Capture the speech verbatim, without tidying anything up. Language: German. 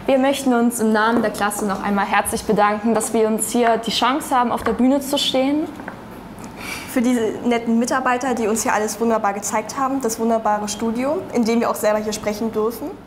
Wir möchten uns im Namen der Klasse noch einmal herzlich bedanken, dass wir uns hier die Chance haben, auf der Bühne zu stehen. Für diese netten Mitarbeiter, die uns hier alles wunderbar gezeigt haben, das wunderbare Studio, in dem wir auch selber hier sprechen dürfen.